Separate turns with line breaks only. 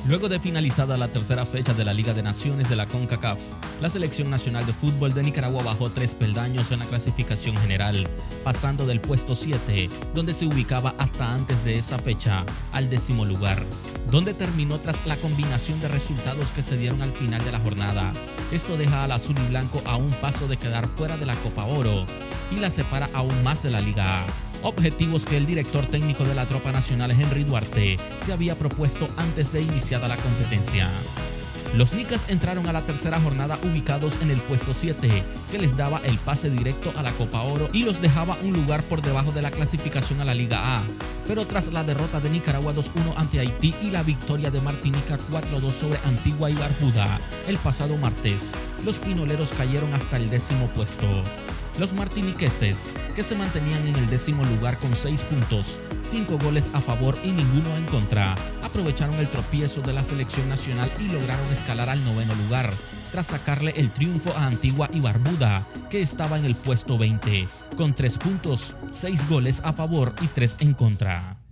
Luego de finalizada la tercera fecha de la Liga de Naciones de la CONCACAF, la Selección Nacional de Fútbol de Nicaragua bajó 3 peldaños en la clasificación general, pasando del puesto 7, donde se ubicaba hasta antes de esa fecha, al 10º lugar, donde terminó tras la combinación de resultados que se dieron al final de la jornada. Esto deja al azul y blanco a un paso de quedar fuera de la Copa Oro y la separa aún más de la Liga A. Objetivos que el director técnico de la Tropa Nacional, Henry Duarte, se había propuesto antes de iniciada la competencia. Los Nicas entraron a la tercera jornada ubicados en el puesto 7, que les daba el pase directo a la Copa Oro y los dejaba un lugar por debajo de la clasificación a la Liga A. Pero tras la derrota de Nicaragua 2-1 ante Haití y la victoria de Martinica 4-2 sobre Antigua y Barbuda el pasado martes, los pinoleros cayeron hasta el 10º puesto. Los martiniqueses, que se mantenían en el 10º lugar con 6 puntos, 5 goles a favor y ninguno en contra, aprovecharon el tropiezo de la selección nacional y lograron escalar al 9º lugar, tras sacarle el triunfo a Antigua y Barbuda, que estaba en el puesto 20, con 3 puntos, 6 goles a favor y 3 en contra.